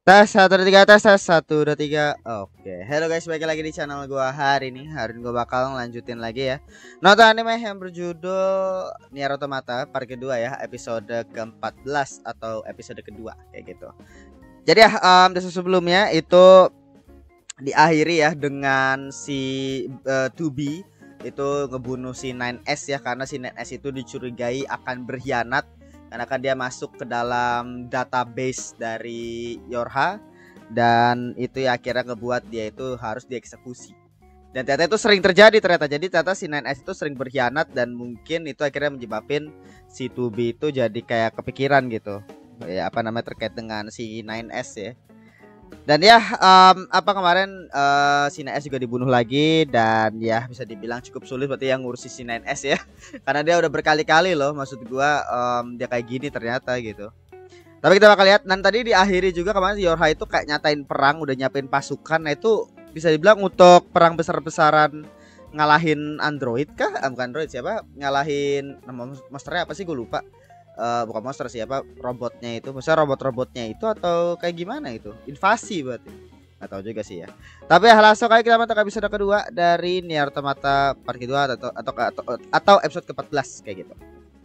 Tes 1 2 3 tes 1 2 3. Oke, hello guys, balik lagi di channel gua hari ini. Hari ini gua bakal lanjutin lagi ya nonton anime yang berjudul Nier Automata part kedua ya, episode ke-14 atau episode kedua kayak gitu. Jadi ya, sebelumnya itu diakhiri ya dengan si 2B itu ngebunuh si 9S ya, karena si 9S itu dicurigai akan berkhianat karena kan dia masuk ke dalam database dari Yorha, dan itu ya akhirnya ngebuat dia itu harus dieksekusi. Dan ternyata itu sering terjadi ternyata. Jadi ternyata si 9S itu sering berkhianat, dan mungkin itu akhirnya menyebabkan si 2B itu jadi kayak kepikiran gitu. Ya apa namanya, terkait dengan si 9S ya. Dan ya kemarin si 9S juga dibunuh lagi, dan ya bisa dibilang cukup sulit berarti yang ngurusi si 9S ya. Karena dia udah berkali-kali loh, maksud gua dia kayak gini ternyata gitu. Tapi kita bakal lihat. Dan tadi diakhiri juga kemarin Yorha itu kayak nyatain perang, udah nyiapin pasukan. Nah itu bisa dibilang untuk perang besar-besaran ngalahin android kah? Bukan android, siapa? Ngalahin nama monsternya apa sih, gue lupa. Bukan monster, siapa robotnya itu, maksudnya robot-robotnya itu, atau kayak gimana itu, invasi berarti, nggak tahu juga sih ya. Tapi langsung kayak kita mantap episode kedua dari Nier Automata part kedua atau episode ke-14 kayak gitu.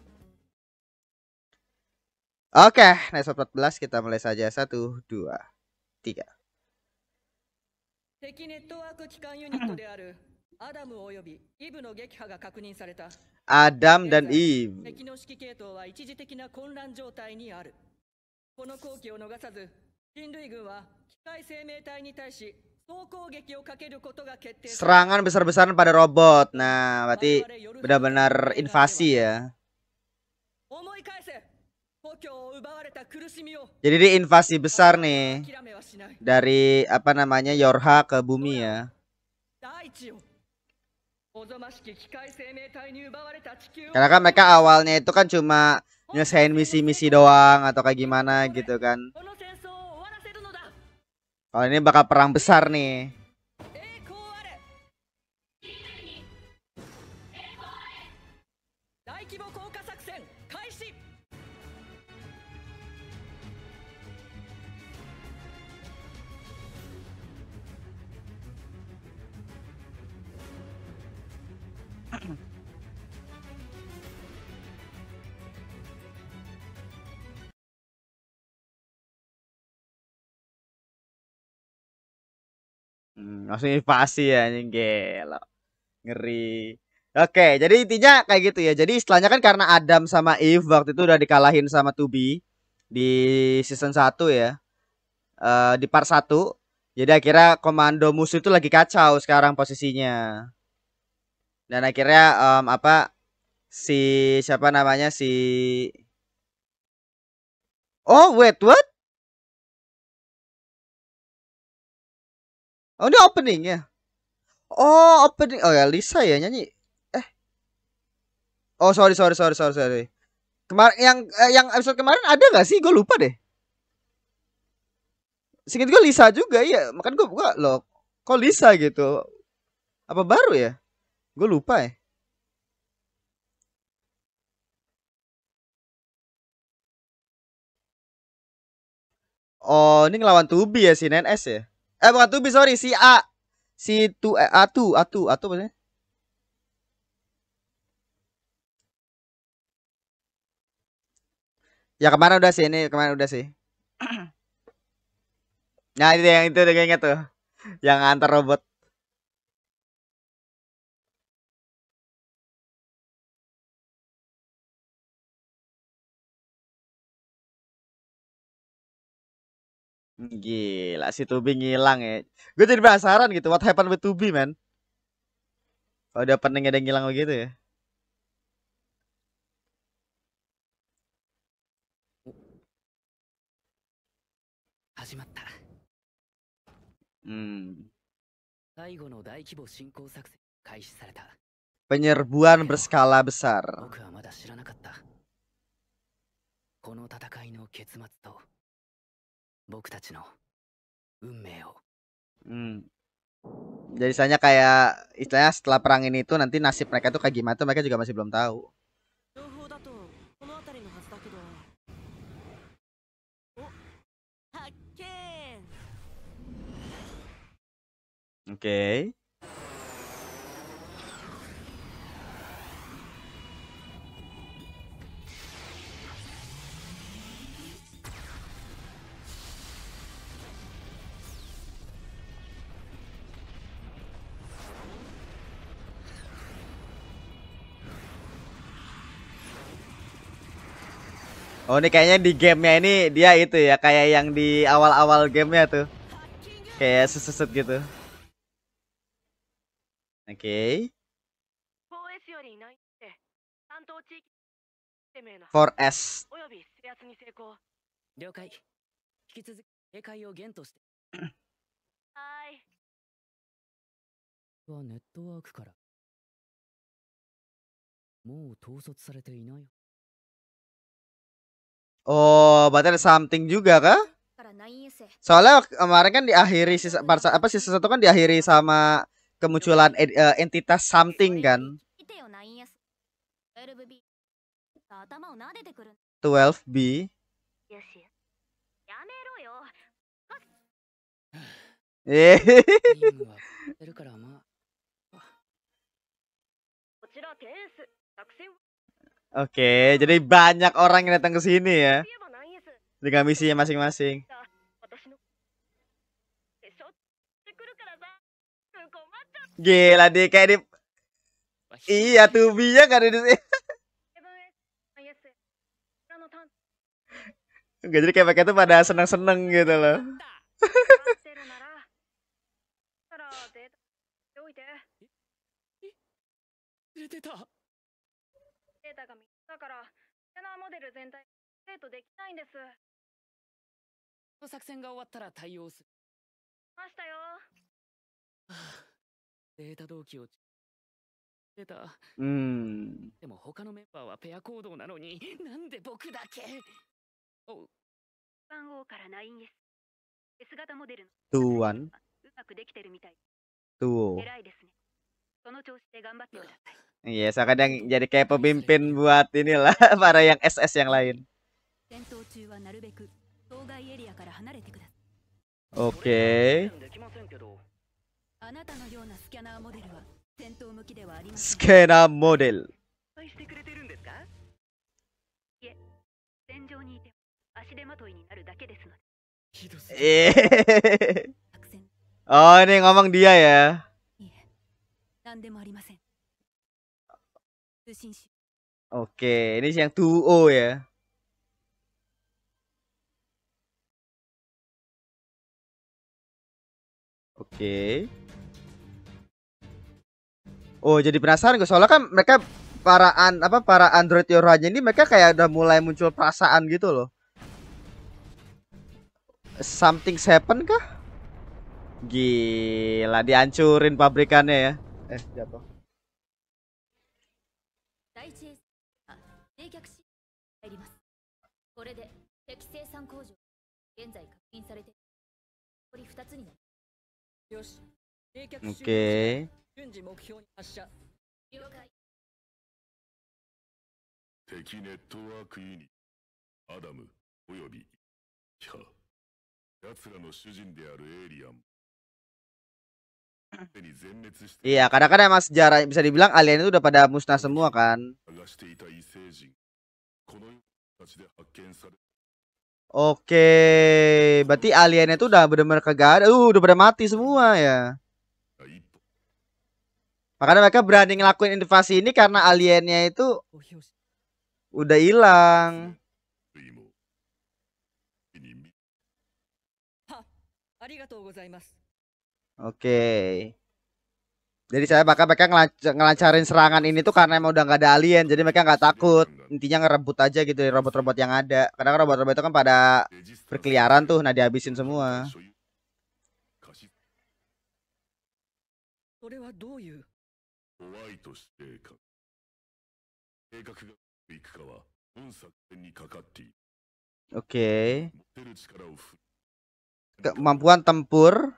Oke, nah episode 14 kita mulai saja. 1 2 3. Adam dan Eve. Serangan besar-besaran pada robot. Nah, berarti benar-benar invasi ya. Jadi ini invasi besar nih dari apa namanya Yorha ke bumi ya. Karena kan mereka awalnya itu kan cuma nyelesain misi-misi doang atau kayak gimana gitu kan. Kalau ini bakal perang besar nih. Langsung invasi ya, anjing, gelo. Ngeri. Oke, jadi intinya kayak gitu ya. Jadi istilahnya kan karena Adam sama Eve waktu itu udah dikalahin sama Tubi di season 1 ya. Di part 1. Jadi akhirnya komando musuh itu lagi kacau sekarang posisinya. Dan akhirnya si siapa namanya si Oh, wait, what? Oh, ini opening ya. Oh, opening. Oh ya, Lisa ya nyanyi. Eh. Oh, sorry. Kemarin yang episode kemarin ada nggak sih? Gue lupa deh. Singkat gue Lisa juga ya. Makan gue loh. Kok Lisa gitu? Apa baru ya? Gue lupa ya. Oh, ini ngelawan Tubi ya, si Nenes ya. Bukan Tubi, sorry, si A. Si Atu maksudnya. Ya kemarin udah sih, ini kemarin udah sih. Nah, itu yang itu udah inget tuh. Yang antar robot. Gila, si Tubi ngilang ya. Gue jadi penasaran gitu, what happened with Tubi, man? Kalau dia pening ada yang ngilang begitu ya. Hmm. Penyerbuan berskala besar. Jadi misalnya kayak istilahnya setelah perang ini tuh nanti nasib mereka tuh kayak gimana tuh mereka juga masih belum tahu. Oke. Oh ini kayaknya di gamenya ini dia itu ya kayak yang di awal-awal gamenya tuh kayak seset gitu. Oke. 4S. 了解。引き続き警戒を厳として。はい。はネットワークから。もう統率されていない。 Oh, berarti ada something juga kah? Soalnya kemarin kan diakhiri sisa apa sisa satu kan diakhiri sama kemunculan entitas something kan. 12B. Oke, jadi banyak orang yang datang ke sini ya. Dengan misinya masing-masing. Gila deh kayak di iya tubinya kan di sini. Enggak jadi kayak mereka tuh pada seneng-seneng gitu loh. Hmm. でも他のメンバーはペア行動なのになんで僕だけ。お番号から 9S S 型モデルの Tuan. うまくできてるみたい。 Tuh. 偉いですね。その調子で頑張ってください。 Iya, saya kadang jadi kayak pemimpin buat inilah para yang SS yang lain. Oke. Skena model. Oh, ini ngomong dia ya. Oke, ini yang 2O ya. Oke. Oh, jadi penasaran gue soalnya kan mereka para Android Yoruhanya ini mereka kayak udah mulai muncul perasaan gitu loh. Something's happen kah? Gila, dihancurin pabrikannya ya. Jatuh. Oke. 敵ネットワーク E にアダムおよびキャ奴らの主人であるエイリアン Iya, kadang-kadang emang sejarah bisa dibilang alien itu udah pada musnah semua kan. Oke, berarti aliennya itu udah benar-benar kagak ada. Udah pada mati semua ya. Makanya mereka berani ngelakuin invasi ini karena aliennya itu udah hilang. Oke. Jadi saya bakal mereka ngelancarin serangan ini tuh karena emang udah nggak ada alien, jadi mereka nggak takut. Intinya ngerebut aja gitu dari robot-robot yang ada. Karena robot-robot itu kan pada berkeliaran tuh, nah dihabisin semua. Oke. Kemampuan tempur.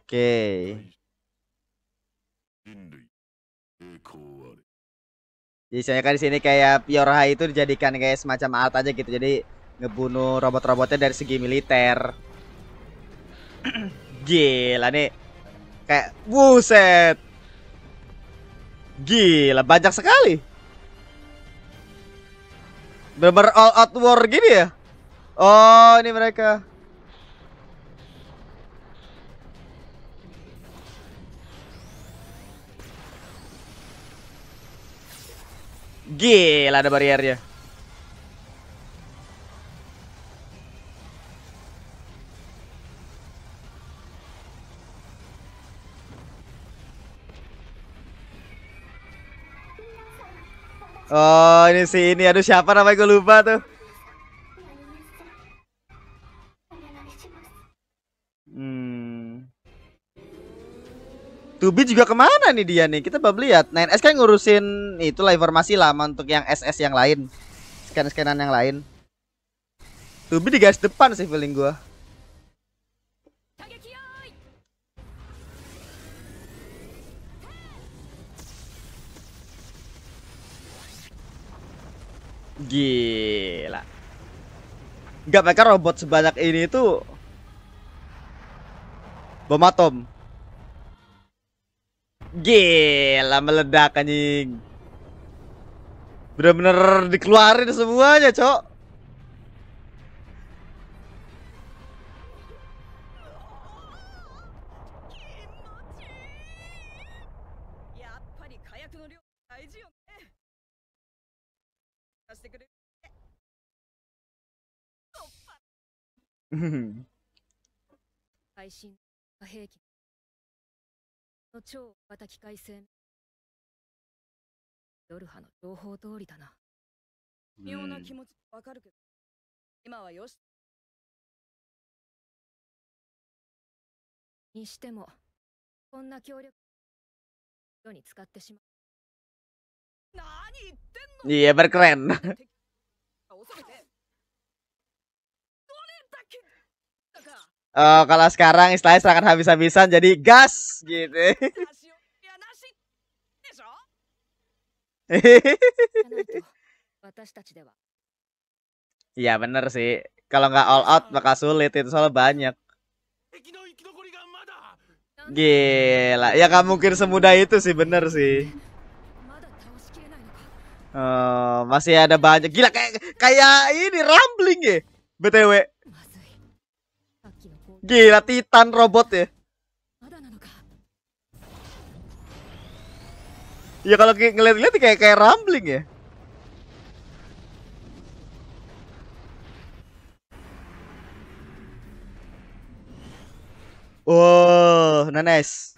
Oke. Biasanya kan di sini kayak Yorha itu dijadikan kayak semacam alat aja gitu. Jadi ngebunuh robot-robotnya dari segi militer. Gila nih. Kayak buset. Gila banyak sekali. Bener-bener all out war gini ya. Oh ini mereka. Gila ada bariernya. Oh ini sih ini aduh siapa namanya gue lupa tuh. Tubi juga kemana nih dia nih? Kita baru lihat. 9S kan ngurusin itulah informasi lama untuk yang SS yang lain. Scan-scanan yang lain. Tubi di garis depan sih feeling gua. Gila. Gak mereka robot sebanyak ini tuh bom atom. Gila meledak anjing. Bener-bener dikeluarin semuanya, Cok. Iya berkeren. Oh, kalau sekarang istilahnya serangan habis-habisan jadi gas gitu. Iya bener sih. Kalau nggak all out bakal sulit itu soalnya banyak. Gila, ya nggak mungkin semudah itu sih bener sih. Masih ada banyak. Gila kayak ini rambling ya. BTW. Gila Titan robot ya. Ya kalau ngeliat-ngeliat kayak rambling ya. Oh, nice.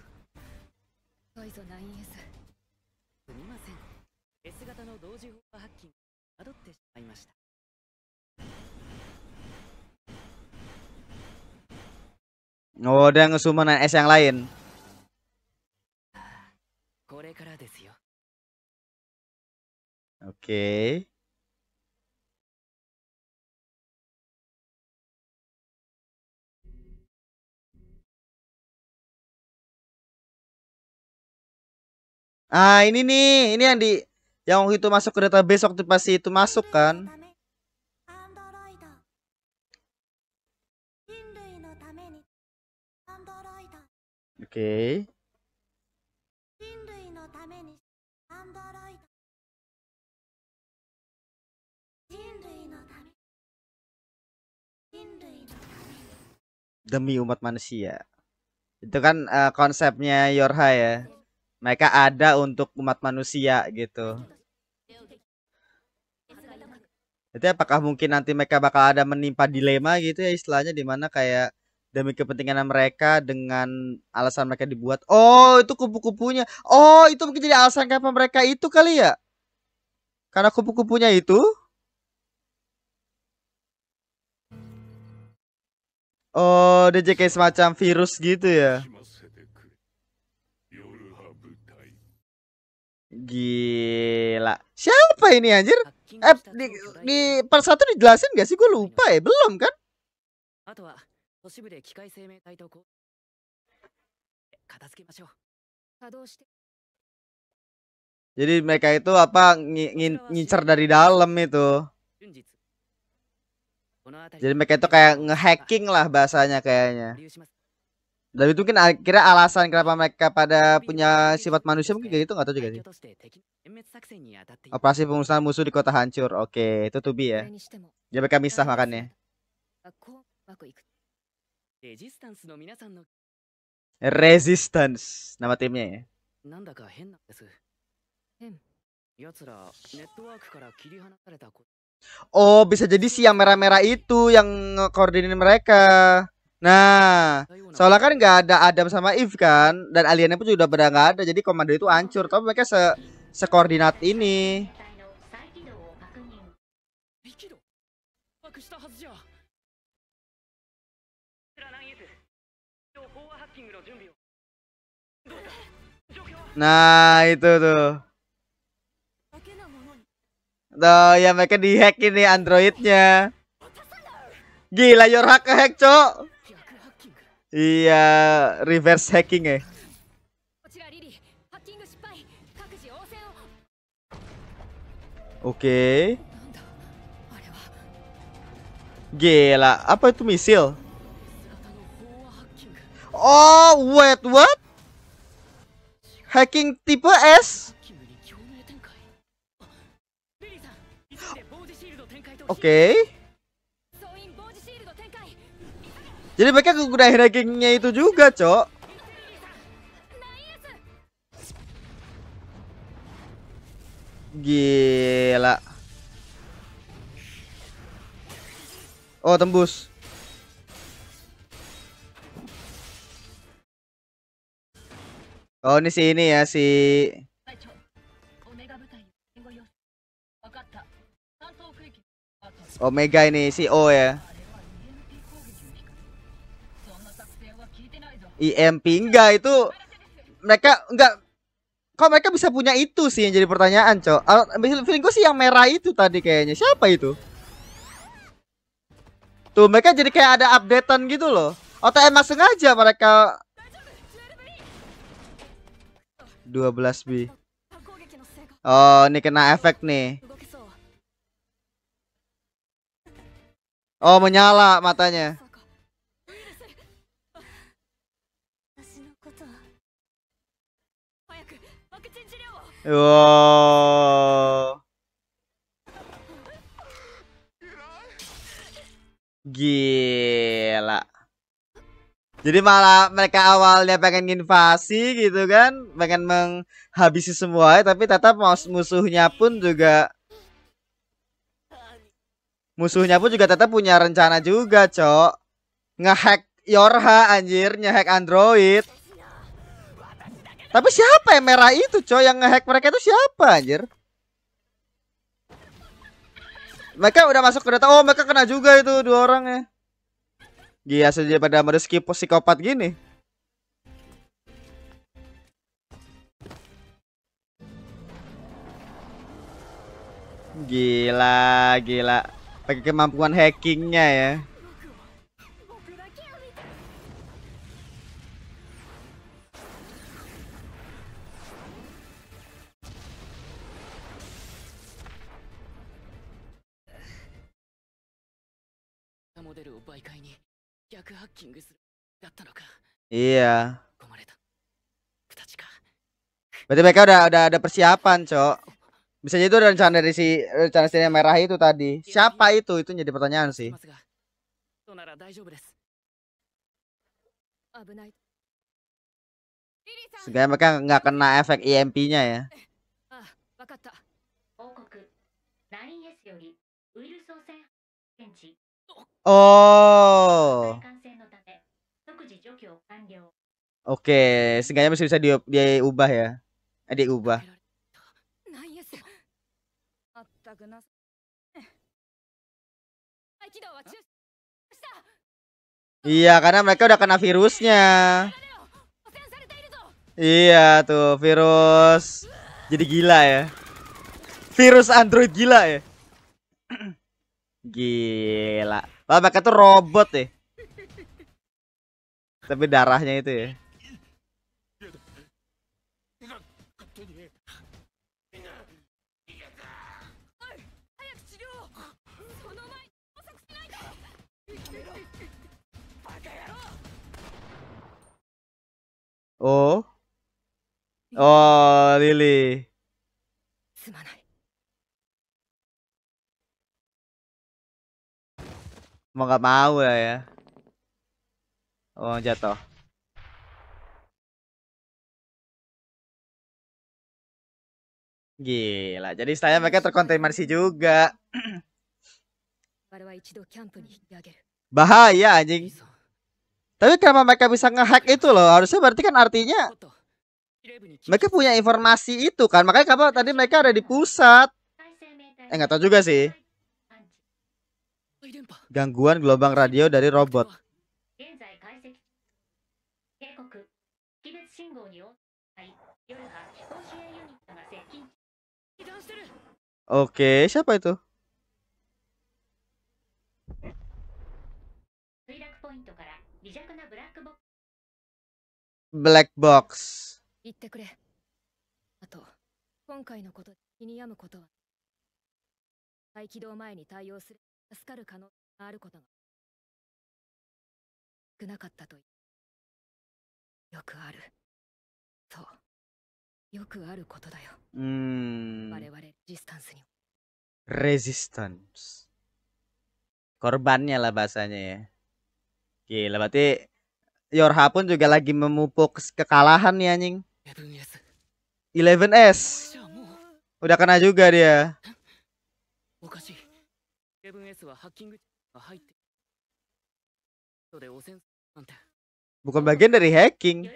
Oh, dia ngesummon S yang lain. Oke. Ah, ini nih, ini yang waktu itu masuk ke database waktu pas itu masuk kan. Oke. Demi umat manusia. Itu kan konsepnya Yorha ya. Mereka ada untuk umat manusia gitu. Jadi apakah mungkin nanti mereka bakal ada menimpa dilema gitu ya istilahnya di mana kayak demi kepentingan mereka dengan alasan mereka dibuat. Oh, itu kupu-kupunya. Oh, itu mungkin jadi alasan kenapa mereka itu kali ya. Karena kupu-kupunya itu. Oh, dia jadi kayak semacam virus gitu ya. Gila. Siapa ini anjir? Di part 1 dijelasin gak sih? Gue lupa ya. Belum kan? Jadi mereka itu apa ngincer dari dalam itu. Jadi mereka itu kayak ngehacking lah bahasanya kayaknya. Dan itu mungkin akhirnya alasan kenapa mereka pada punya sifat manusia mungkin kayak gitu, nggak tahu juga sih. Operasi pemusnahan musuh di kota hancur. Oke, itu to be ya. Jadi mereka misah makannya. Resistance nama timnya ya. Oh, bisa jadi si yang merah-merah itu yang koordinir mereka. Nah, soalnya kan nggak ada Adam sama Eve kan, dan aliennya pun juga udah nggak ada, jadi komando itu hancur. Tapi mereka sekoordinat ini. Nah, itu tuh. Tuh, ya mereka dihack ini androidnya. Gila, Yorha kehack, Cok. Iya, reverse hacking ya. Oke. Gila, apa itu misil? Oh, wait, what? Hacking tipe S? Oke. Jadi mereka gunain hackingnya itu juga, Cok. Gila. Oh, tembus. Oh, ini si ini ya, si Omega ini, si O ya. EMP enggak itu mereka enggak. Kok mereka bisa punya itu sih yang jadi pertanyaan, Cok. Feeling gue sih yang merah itu tadi kayaknya. Siapa itu? Tuh mereka jadi kayak ada updatean gitu loh. Atau emang sengaja mereka 12B. Oh, ini kena efek nih. Oh, menyala matanya. Wow. Gila. Jadi malah mereka awalnya pengen invasi gitu kan, pengen menghabisi semua, tapi tetap musuhnya pun juga tetap punya rencana juga, Cok. Ngehack Yorha anjir, ngehack Android. Tapi siapa yang merah itu, Cok? Yang ngehack mereka itu siapa anjir? Mereka udah masuk ke data. Oh, mereka kena juga itu dua orang ya. Gila, sudah pada mode psikopat gini. Gila, gila. Pakai kemampuan hackingnya ya. Iya. Berarti mereka udah ada persiapan, Cok. Bisa jadi itu rencana dari rencana si merah itu tadi. Siapa itu? Itu jadi pertanyaan sih. Sehingga mereka nggak kena efek EMP-nya ya. Oh. Oke, seenggaknya bisa diubah ya. Diubah. Iya, karena mereka udah kena virusnya. Iya tuh, virus. Jadi gila ya. Virus Android gila ya. Gila. Wah, mereka tuh robot ya. Tapi darahnya itu ya. Oh, Lily. すまない。 Mau nggak mau lah ya. Oh, jatuh. Gila. Jadi istilahnya mereka terkontaminasi juga. 我々は一度キャンプに引き上げる。 Bahaya anjing. Tapi kenapa mereka bisa ngehack itu loh? Harusnya berarti kan artinya mereka punya informasi itu kan. Makanya kamu tadi mereka ada di pusat. Nggak tahu juga sih. Gangguan gelombang radio dari robot. Oke, siapa itu? Black box. 言ってくれ。あと、今回のことで気に病むことは、再起動前に対応する助かる可能性があることが少なかったという。よくある。そう。よくあることだよ。我々レジスタンスに。 Resistance. Korbannya lah bahasanya ya. Gila, berarti Yorha pun juga lagi memupuk kekalahan nih anjing. 11S. Udah kena juga dia. Bukan bagian dari hacking.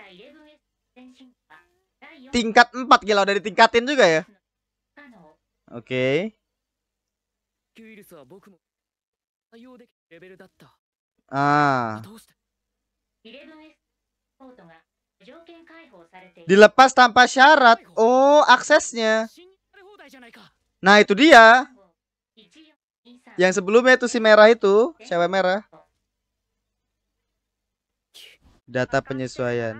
Tingkat 4, gila udah ditingkatin juga ya. Oke. Dilepas tanpa syarat. Oh, aksesnya. Nah, itu dia. Yang sebelumnya itu si merah itu, cewek merah. Data penyesuaian.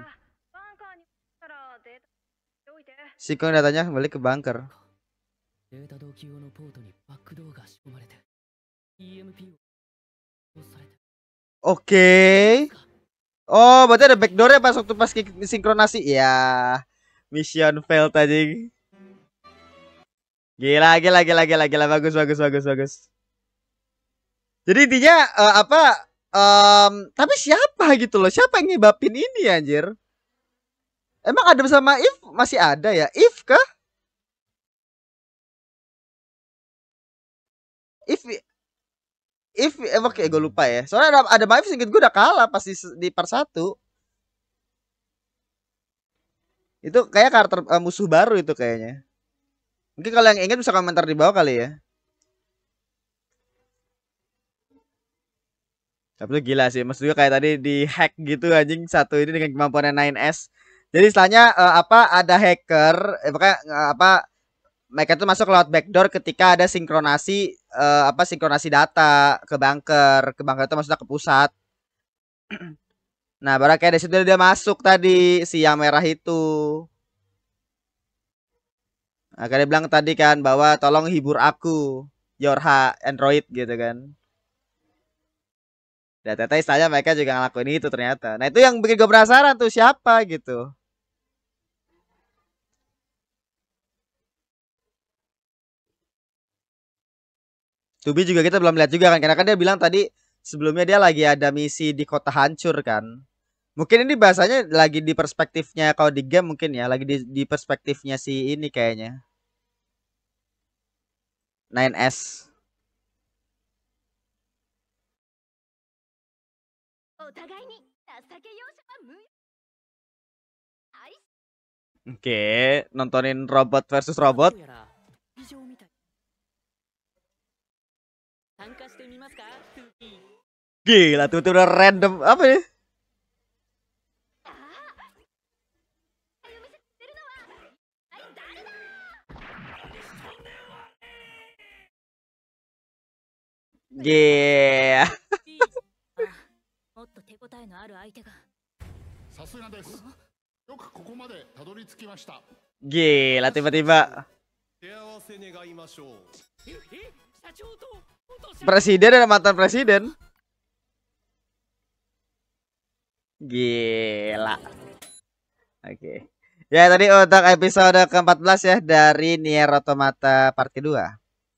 Sinkron datanya kembali ke bunker. Oke. Oh, berarti ada backdoornya pas waktu pas sinkronasi. Ya, mission failed tadi. Gila. Bagus. Jadi intinya tapi siapa gitu loh? Siapa yang nyebabin ini anjir? Emang Adam sama If masih ada ya? If kah? If emang kayak gue lupa ya. Soalnya ada If singkat gue udah kalah pas di part 1. Itu kayak karakter musuh baru itu kayaknya. Mungkin kalau yang ingat bisa komentar di bawah kali ya. Tapi gila sih, maksud gue kayak tadi di hack gitu anjing satu ini dengan kemampuan 9S. Jadi istilahnya ada hacker, mereka tuh masuk lewat backdoor ketika ada sinkronasi sinkronasi data ke bunker itu maksudnya ke pusat. Nah, baru kayak dari situ dia masuk tadi si yang merah itu. Nah, kayak dia bilang tadi kan bahwa tolong hibur aku, Yorha Android gitu kan. Dan ternyata istilahnya mereka juga ngelakuin itu ternyata. Nah, itu yang bikin gue penasaran tuh siapa gitu. Tubi juga kita belum lihat juga kan, karena kan dia bilang tadi sebelumnya dia lagi ada misi di kota hancur kan. Mungkin ini bahasanya lagi di perspektifnya kalau di game mungkin ya, lagi di perspektifnya si ini kayaknya. 9S. Oke, nontonin robot versus robot. Gila tuh udah random apa ya? Yeah. Gila tiba-tiba presiden dan mantan presiden. Gila. Oke. Ya tadi untuk episode ke-14 ya dari Nier Automata part kedua.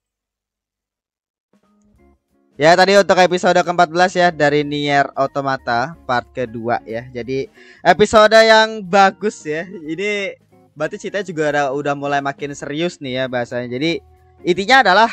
Ya tadi untuk episode ke-14 ya dari Nier Automata part kedua ya. Jadi episode yang bagus ya. Ini berarti ceritanya juga udah mulai makin serius nih ya bahasanya. Jadi intinya adalah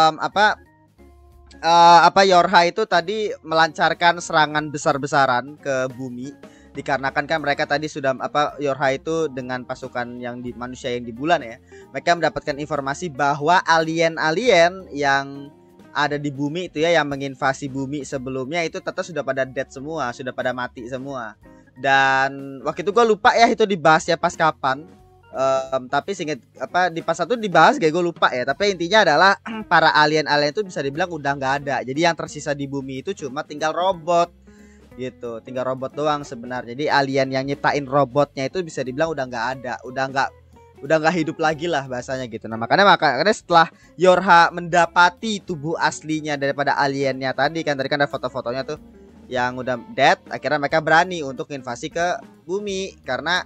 Yorha itu tadi melancarkan serangan besar-besaran ke bumi dikarenakan kan mereka tadi sudah Yorha itu dengan pasukan yang di manusia yang di bulan ya. Mereka mendapatkan informasi bahwa alien-alien yang ada di bumi itu ya yang menginvasi bumi sebelumnya itu ternyata sudah pada dead semua, sudah pada mati semua. Dan waktu itu gue lupa ya itu dibahas ya pas kapan. Tapi singkat di pas satu dibahas gue lupa ya. Tapi intinya adalah para alien-alien itu bisa dibilang udah nggak ada. Jadi yang tersisa di bumi itu cuma tinggal robot gitu, tinggal robot doang sebenarnya. Jadi alien yang nyiptain robotnya itu bisa dibilang udah nggak ada, udah nggak hidup lagi lah bahasanya gitu. Nah makanya setelah Yorha mendapati tubuh aslinya daripada aliennya tadi kan ada foto-fotonya tuh yang udah dead, akhirnya mereka berani untuk invasi ke bumi karena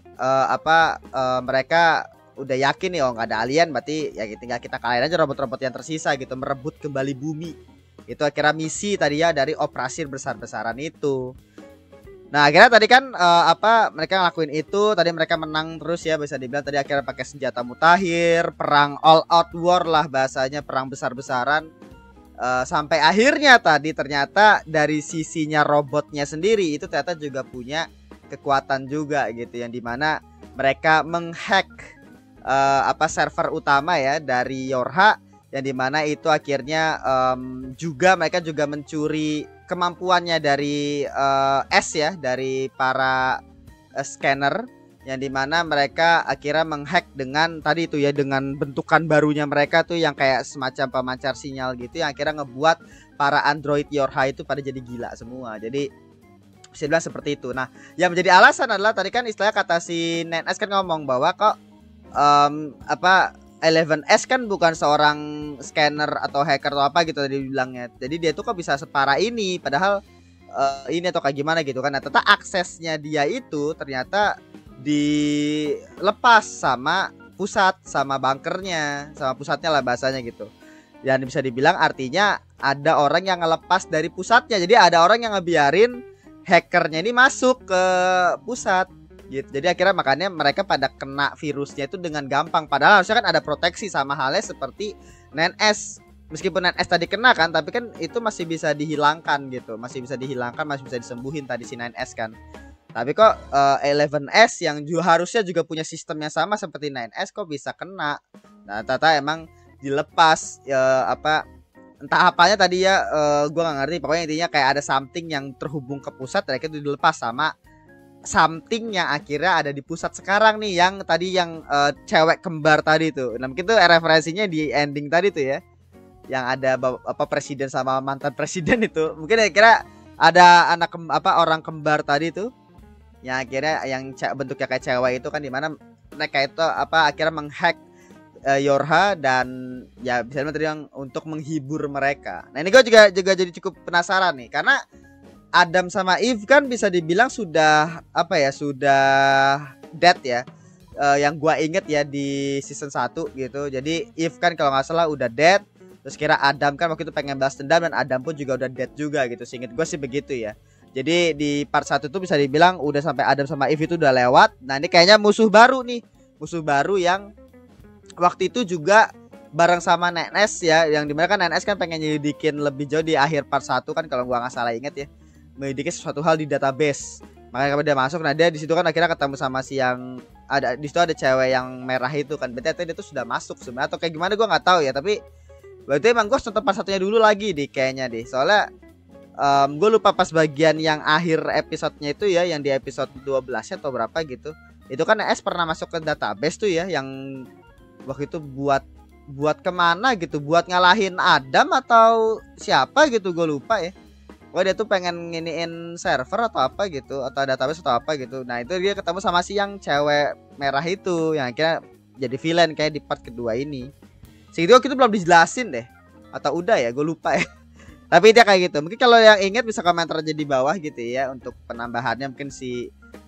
mereka udah yakin nih nggak ada alien, berarti ya tinggal kita kalahin aja robot-robot yang tersisa gitu, merebut kembali bumi. Itu akhirnya misi tadi ya dari operasi besar-besaran itu. Nah akhirnya tadi kan mereka ngelakuin itu, tadi mereka menang terus ya bisa dibilang tadi akhirnya pakai senjata mutakhir, perang all out war lah bahasanya, perang besar-besaran. Sampai akhirnya tadi ternyata dari sisinya robotnya sendiri itu ternyata juga punya kekuatan juga gitu, yang dimana mereka menghack server utama ya dari Yorha, yang dimana itu akhirnya mereka juga mencuri kemampuannya dari S ya, dari para scanner, yang dimana mereka akhirnya menghack dengan tadi itu ya, dengan bentukan barunya mereka tuh yang kayak semacam pemancar sinyal gitu, yang akhirnya ngebuat para android Yorha itu pada jadi gila semua. Jadi bisa bilang seperti itu. Nah yang menjadi alasan adalah tadi kan istilahnya kata si NS kan ngomong bahwa kok 11S kan bukan seorang scanner atau hacker atau apa gitu tadi bilangnya. Jadi dia tuh kok bisa separah ini, padahal ini atau kayak gimana gitu kan. Nah, ternyata aksesnya dia itu ternyata dilepas sama pusat, sama bunkernya, sama pusatnya lah bahasanya gitu. Yang bisa dibilang artinya ada orang yang ngelepas dari pusatnya. Jadi ada orang yang ngebiarin hackernya ini masuk ke pusat gitu. Jadi akhirnya makanya mereka pada kena virusnya itu dengan gampang. Padahal harusnya kan ada proteksi, sama halnya seperti NS. Meskipun NS tadi kena kan, tapi kan itu masih bisa dihilangkan gitu. Masih bisa dihilangkan, masih bisa disembuhin tadi si 9S kan. Tapi kok 11S yang harusnya juga punya sistem yang sama seperti 9S kok bisa kena. Nah ternyata emang dilepas entah apanya tadi ya, gue gak ngerti. Pokoknya intinya kayak ada something yang terhubung ke pusat, mereka itu dilepas sama something yang akhirnya ada di pusat sekarang nih, yang tadi yang cewek kembar tadi tuh. Nah mungkin tuh referensinya di ending tadi tuh ya, yang ada presiden sama mantan presiden itu. Mungkin kira ada anak orang kembar tadi tuh, yang akhirnya yang bentuknya kayak cewek itu kan, dimana mereka itu akhirnya menghack Yorha dan ya bisa tadi yang untuk menghibur mereka. Nah ini gue juga jadi cukup penasaran nih, karena Adam sama Eve kan bisa dibilang sudah sudah dead ya. Yang gua inget ya di season 1 gitu. Jadi Eve kan kalau nggak salah udah dead. Terus kira Adam kan waktu itu pengen balas dendam, dan Adam pun juga udah dead juga gitu. Seinget gua sih begitu ya. Jadi di part 1 tuh bisa dibilang udah sampai Adam sama Eve itu udah lewat. Nah ini kayaknya musuh baru nih. Musuh baru yang waktu itu juga bareng sama NS ya. Yang dimana kan NS kan pengen nyelidikin lebih jauh di akhir part 1 kan, kalau gua nggak salah inget ya, menyelidiki sesuatu hal di database. Makanya kalau dia masuk, nah dia di situ kan akhirnya ketemu sama si yang ada di situ, ada cewek yang merah itu kan. Berarti dia tuh sudah masuk sebenarnya atau kayak gimana gue nggak tahu ya. Tapi berarti emang gue nonton part satunya dulu lagi deh kayaknya deh. Soalnya gue lupa pas bagian yang akhir episodenya itu ya, yang di episode 12 atau berapa gitu. Itu kan S pernah masuk ke database tuh ya, yang waktu itu buat kemana gitu, buat ngalahin Adam atau siapa gitu, gue lupa ya. Wah dia tuh pengen nginiin server atau apa gitu, atau database atau apa gitu. Nah itu dia ketemu sama si yang cewek merah itu, yang akhirnya jadi villain kayak di part kedua ini. Segitu waktu itu belum dijelasin deh, atau udah ya, gue lupa ya. Tapi dia kayak gitu. Mungkin kalau yang inget bisa komentar aja di bawah gitu ya, untuk penambahannya. Mungkin si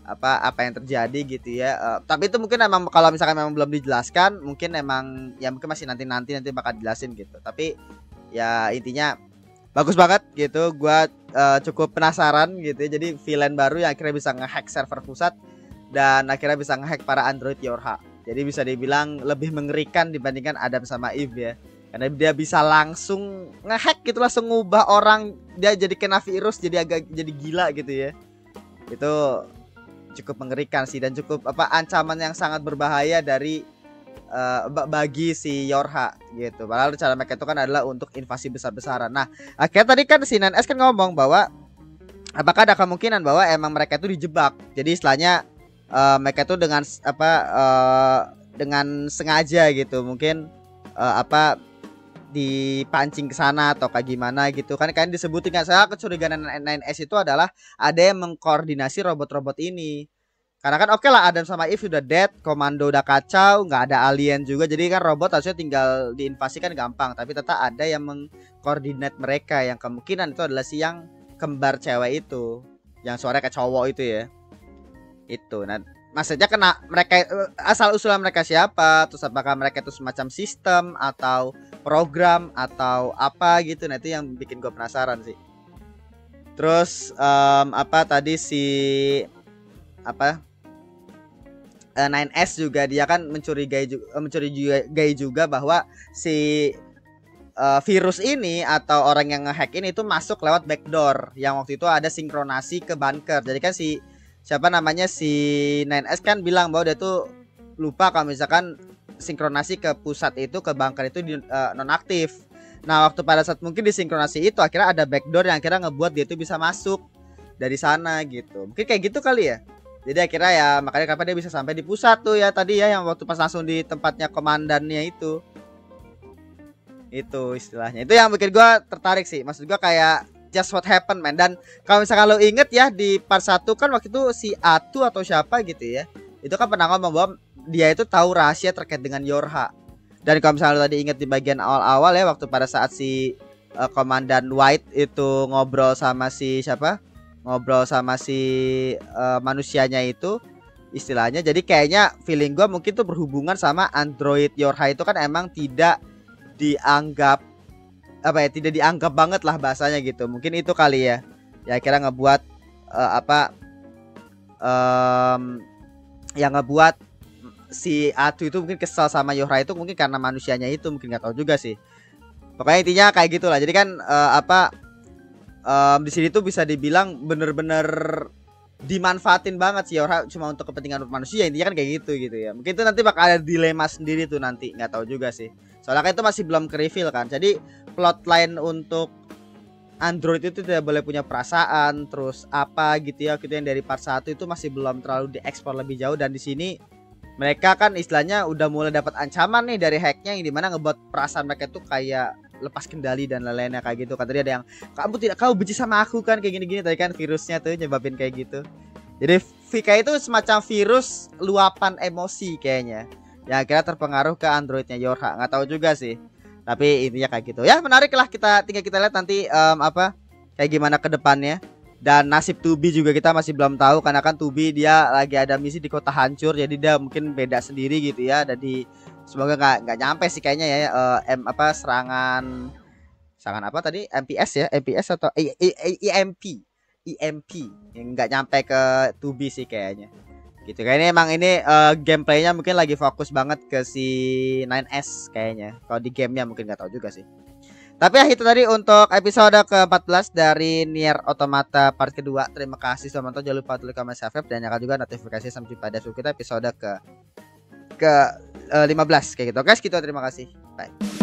apa yang terjadi gitu ya. Tapi itu mungkin emang kalau misalkan memang belum dijelaskan, mungkin emang ya mungkin masih nanti bakal dijelasin gitu. Tapi ya intinya bagus banget gitu. Gua cukup penasaran gitu ya. Jadi villain baru yang akhirnya bisa ngehack server pusat dan akhirnya bisa ngehack para android Yorha. Jadi bisa dibilang lebih mengerikan dibandingkan Adam sama Eve ya. Karena dia bisa langsung ngehack gitu, langsung ngubah orang, dia jadi kena virus, jadi gila gitu ya. Itu cukup mengerikan sih dan cukup ancaman yang sangat berbahaya dari bagi si Yorha gitu. Padahal rencana mereka itu kan adalah untuk invasi besar-besaran. Nah, akhirnya tadi kan si 9S kan ngomong bahwa apakah ada kemungkinan bahwa emang mereka itu dijebak. Jadi istilahnya mereka itu dengan dengan sengaja gitu. Mungkin dipancing ke sana atau kayak gimana gitu kan disebutin kan. Saya kecurigaan 9S itu adalah ada yang mengkoordinasi robot-robot ini. Karena kan oke lah Adam sama Eve sudah dead, komando udah kacau, nggak ada alien juga, jadi kan robot harusnya tinggal diinvasi kan gampang. Tapi tetap ada yang mengkoordinat mereka, yang kemungkinan itu adalah si yang kembar cewek itu, yang suaranya kayak cowok itu ya. Itu, nah maksudnya kena mereka asal usulan mereka siapa, terus apakah mereka itu semacam sistem atau program atau apa gitu. Nah itu yang bikin gue penasaran sih. Terus tadi si 9S juga dia kan mencurigai juga bahwa si virus ini atau orang yang ngehack ini itu masuk lewat backdoor yang waktu itu ada sinkronasi ke bunker. Jadi kan si 9S kan bilang bahwa dia tuh lupa kalau misalkan sinkronasi ke pusat itu, ke bunker itu nonaktif. Nah waktu pada saat mungkin disinkronasi itu akhirnya ada backdoor yang akhirnya ngebuat dia tuh bisa masuk dari sana gitu. Mungkin kayak gitu kali ya. Jadi akhirnya ya makanya kenapa dia bisa sampai di pusat tuh ya tadi ya, yang waktu pas langsung di tempatnya komandannya itu. Itu istilahnya. Itu yang bikin gue tertarik sih. Maksud gue kayak just what happened man. Dan kalau misalkan lo inget ya di part 1 kan waktu itu si Atu atau siapa gitu ya, itu kan pernah ngomong bahwa dia itu tahu rahasia terkait dengan Yorha. Dan kalau misalnya lo tadi inget di bagian awal-awal ya, waktu pada saat si komandan White itu ngobrol sama si manusianya itu istilahnya. Jadi kayaknya feeling gue mungkin tuh berhubungan sama android Yorha itu kan emang tidak dianggap tidak dianggap banget lah bahasanya gitu. Mungkin itu kali ya. Ya kira ngebuat yang ngebuat si Atu itu mungkin kesal sama Yorha itu mungkin karena manusianya itu, mungkin nggak tahu juga sih. Pokoknya intinya kayak gitulah. Jadi kan di sini tuh bisa dibilang bener-bener dimanfaatin banget sih Yorha cuma untuk kepentingan manusia. Intinya kan kayak gitu ya. Mungkin itu nanti bakal ada dilema sendiri tuh nanti, nggak tahu juga sih. Soalnya kan itu masih belum ke reveal kan. Jadi plotline untuk Android itu tidak boleh punya perasaan, terus apa gitu ya, gitu yang dari part 1 itu masih belum terlalu dieksplor lebih jauh. Dan di sini mereka kan istilahnya udah mulai dapat ancaman nih dari hacknya, yang dimana ngebuat perasaan mereka tuh kayak lepas kendali dan lain-lainnya kayak gitu kan. Tadi ada yang kau benci sama aku kan kayak gini-gini, tadi kan virusnya tuh nyebabin kayak gitu. Jadi Vika itu semacam virus luapan emosi kayaknya, yang akhirnya terpengaruh ke androidnya Yorha. Nggak tahu juga sih, tapi intinya kayak gitu ya. Menarik lah, tinggal kita lihat nanti kayak gimana ke depannya. Dan nasib Tubi juga kita masih belum tahu, karena kan Tubi dia lagi ada misi di kota hancur, jadi dia mungkin beda sendiri gitu ya. Dan semoga nggak nyampe sih kayaknya ya serangan apa tadi, MPS ya, MPS atau EMP yang nggak nyampe ke Tubi sih kayaknya gitu. Kayaknya emang ini gameplaynya mungkin lagi fokus banget ke si 9S kayaknya. Kalau di gamenya mungkin nggak tahu juga sih. Tapi ya itu tadi untuk episode ke-14 dari Nier Automata part kedua. Terima kasih sudah menonton. Jangan lupa klik, comment, subscribe, dan nyalakan juga notifikasi. Sampai jumpa di kita episode ke 15 kayak gitu. Guys, gitu, terima kasih. Bye.